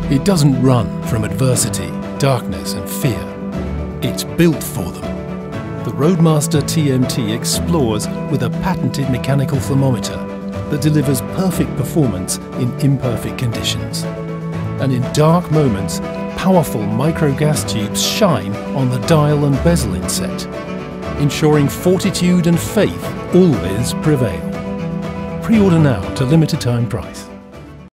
It doesn't run from adversity, darkness and fear. It's built for them. The Roadmaster TMT explores with a patented mechanical thermometer that delivers perfect performance in imperfect conditions. And in dark moments, powerful micro-gas tubes shine on the dial and bezel inset, ensuring fortitude and faith always prevail. Pre-order now to limited time price.